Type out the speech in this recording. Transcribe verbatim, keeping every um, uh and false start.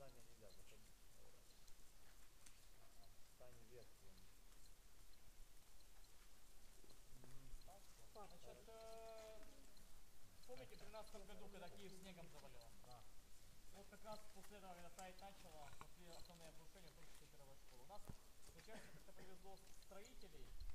здание нельзя заходить. Ага, стань вверх. Значит, э, помните в тринадцатом году, когда Киев снегом завалило? Да. Вот как раз после этого, когда таять начало, пошли основные обрушения, в том числе первой школы. У нас, ну, часто как-то повезло строителей,